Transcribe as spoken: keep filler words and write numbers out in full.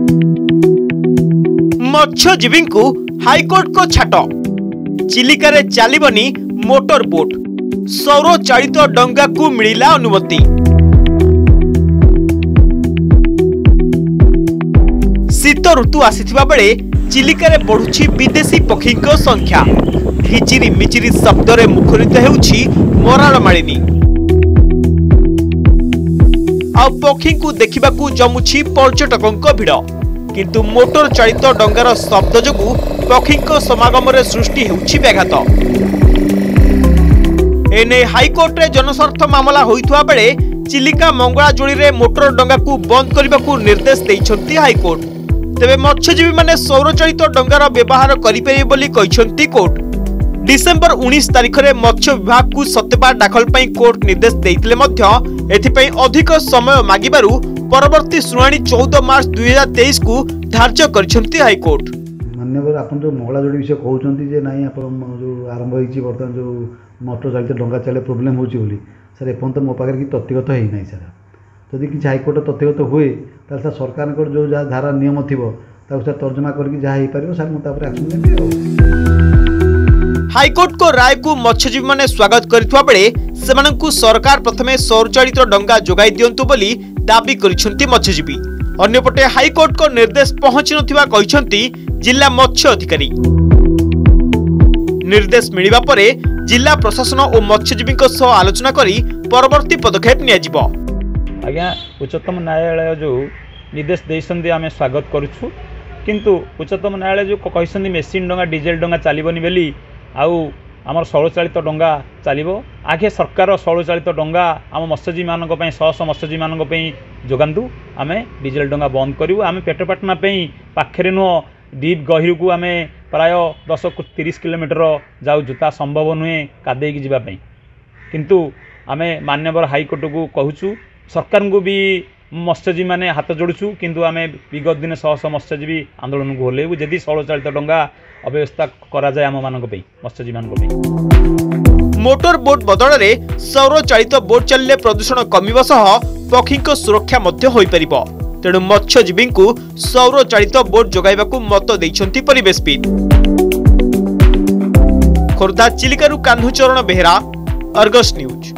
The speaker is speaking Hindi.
मत्स्यजीवी को हाईकोर्ट को छाट चिलिका रे चलबनी मोटर बोट सौर चालित डंगा को मिला अनुमति। शीत ऋतु आसीथिबा बेले चिलिका रे बढ़ुछि विदेशी पक्षी संख्या। हिचिरी मिचिरी शब्द रे मुखरित हेउछि मराल मालिनी। आ पक्षी को देखा जमुछि पर्यटकों भीड़, किंतु मोटर चालित डंगार शब्द जोगु पक्षी समागम रे सृष्टि हेउछि व्याघात। एने हाईकोर्ट रे जनस्वार्थ मामला होइथुआ बेले चिलिका मंगलाजोड़ी रे मोटर डंगा को बंद करने को निर्देश दैछंती हाईकोर्ट। तेबे मत्स्यजीवी माने सौर चालित डंगार व्यवहार करिपरि बोली कहिसंती कोर्ट। डिसेंबर उन्नीस तारिख रे मत्स्य विभाग को सत्यपाठ दाखल पई कोर्ट निर्देश देइतिले मध्य एथिपई अधिक समय मागिबारु परवर्ती सुनानी चौदह मार्च दुई हजार तेईस को धार्य करछंती हाईकोर्ट। मान्यवर आपन जो मंगलाजोड़ी विषय कहउचंती जे नाही आपन जो आरंभ होईची वर्तमान जो मोटर चालित डंगा चले प्रोब्लेम होची बोली सर एपन तो मो पाकर कि तथ्यगत हेई नाही सर। जदि कि हाईकोर्ट तथ्यगत हुए ताल सर सरकार को जो धारा नियम थिबो ताउ सर तर्जमा करके जा हेई पारिबो सर मो तापर एक्शन नेबे। हाईकोर्ट को राय को मत्स्यजीवी माने स्वागत करिथुआ बेले सेमानंकु सरकार प्रथमे सौर चालित डंगा जोगाई दियंतु बोली दाबी करिसंती मत्स्यजीवी। अन्यपटे हाईकोर्ट को निर्देश पहुंची नथिबा कहिसंती जिला मत्स्य अधिकारी। निर्देश मिलिबा परे जिला प्रशासन और मत्स्यजीवी सह आलोचना करी परवर्ती पदक्षेप नियाजिबो। आज्ञा उच्चतम न्यायालय जो निर्देश देइसंती आमे स्वागत करूछु, किंतु उच्चतम न्यायालय जो कहिसंती मेसिन डंगा डीजेल डंगा चलीबनी बेली आउ आमर सौर चालित डंगा चलिबो। आगे सरकार सौर चालित डंगा आम मत्स्यजीवी मानक पई शह शह मत्स्यजीवी मानक पई जोगांदु। आमे डीजेल डंगा बंद करिवु। आमे पेटपाटना पई पाखरे नुह डीप गहिर को आमे प्राय दस तीस किलोमीटर जाऊ जुता संभव नुहे कादे की जीवा पई, किंतु आमे मान्यवर हाईकोर्ट को कहूचु सरकार को भी मत्स्यजीवी माने हाथ जोड़ुछु, किंतु आमे विगत दिन शह शह मत्स्यजीवी आंदोलन को होलेबु जदि सौर चालित डंगा अव्यवस्था करा जाय आम मानक पई मत्स्यजीवी मानक पई। मोटर बोट बदल में सौर चालित बोट चलले प्रदूषण कमिबो सह पक्षी सुरक्षा मध्य होई परिबो। तेणु मत्स्यजीवी को सौर चालित बोट जोगाइबाकू मत दैछंती परिवेशविद। खोर्धा चिलिकारु कान्हुचरण बेहेरा, अर्गस न्यूज।